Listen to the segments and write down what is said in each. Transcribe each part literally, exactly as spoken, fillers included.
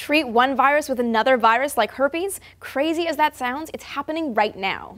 treat one virus with another virus like herpes? Crazy as that sounds, it's happening right now.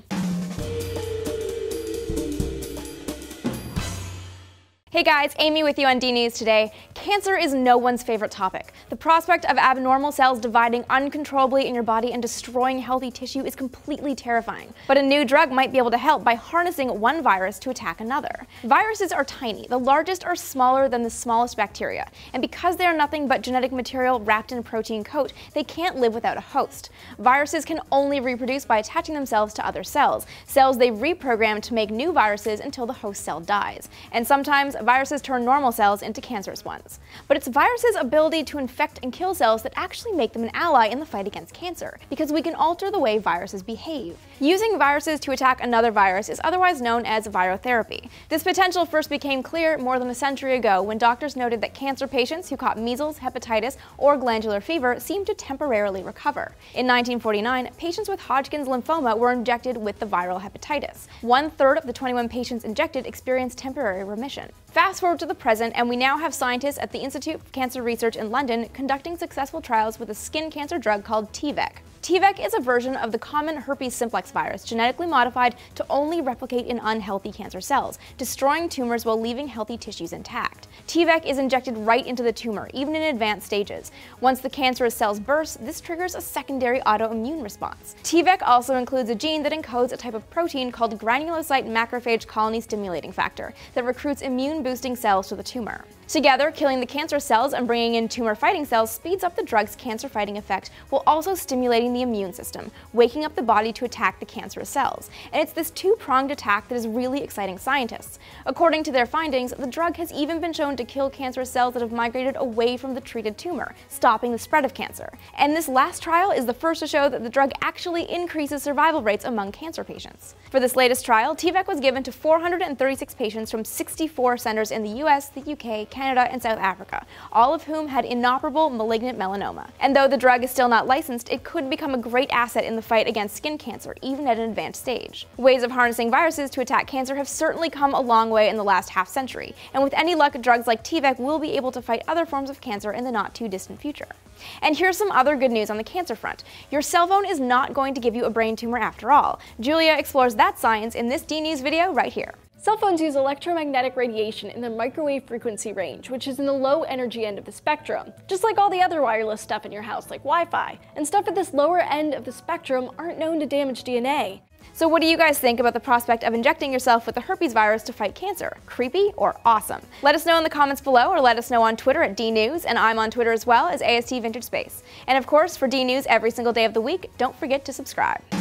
Hey guys, Amy with you on D News today. Cancer is no one's favorite topic. The prospect of abnormal cells dividing uncontrollably in your body and destroying healthy tissue is completely terrifying. But a new drug might be able to help by harnessing one virus to attack another. Viruses are tiny. The largest are smaller than the smallest bacteria. And because they are nothing but genetic material wrapped in a protein coat, they can't live without a host. Viruses can only reproduce by attaching themselves to other cells, cells they reprogram to make new viruses until the host cell dies. And sometimes viruses turn normal cells into cancerous ones. But it's viruses' ability to infect and kill cells that actually make them an ally in the fight against cancer, because we can alter the way viruses behave. Using viruses to attack another virus is otherwise known as virotherapy. This potential first became clear more than a century ago when doctors noted that cancer patients who caught measles, hepatitis, or glandular fever seemed to temporarily recover. In nineteen forty-nine, patients with Hodgkin's lymphoma were injected with the viral hepatitis. One third of the twenty-one patients injected experienced temporary remission. Fast forward to the present, and we now have scientists at the Institute for Cancer Research in London conducting successful trials with a skin cancer drug called T VEC. T VEC is a version of the common herpes simplex virus, genetically modified to only replicate in unhealthy cancer cells, destroying tumors while leaving healthy tissues intact. T VEC is injected right into the tumor, even in advanced stages. Once the cancerous cells burst, this triggers a secondary autoimmune response. T VEC also includes a gene that encodes a type of protein called granulocyte macrophage colony stimulating factor that recruits immune-boosting cells to the tumor. Together, killing the cancer cells and bringing in tumor-fighting cells speeds up the drug's cancer-fighting effect while also stimulating the immune system, waking up the body to attack the cancerous cells. And it's this two-pronged attack that is really exciting scientists. According to their findings, the drug has even been shown to kill cancerous cells that have migrated away from the treated tumor, stopping the spread of cancer. And this last trial is the first to show that the drug actually increases survival rates among cancer patients. For this latest trial, T VEC was given to four hundred thirty-six patients from sixty-four centers in the U S, the U K, Canada, and South Africa, all of whom had inoperable malignant melanoma. And though the drug is still not licensed, it could become a great asset in the fight against skin cancer, even at an advanced stage. Ways of harnessing viruses to attack cancer have certainly come a long way in the last half century, and with any luck, drugs like T VEC will be able to fight other forms of cancer in the not-too-distant future. And here's some other good news on the cancer front. Your cell phone is not going to give you a brain tumor after all. Julia explores that science in this D News video right here. Cell phones use electromagnetic radiation in the microwave frequency range, which is in the low energy end of the spectrum, just like all the other wireless stuff in your house like Wi-Fi. And stuff at this lower end of the spectrum aren't known to damage D N A. So what do you guys think about the prospect of injecting yourself with the herpes virus to fight cancer? Creepy or awesome? Let us know in the comments below, or let us know on Twitter at D News, and I'm on Twitter as well as A S T Vintage Space. And of course, for D News every single day of the week, don't forget to subscribe.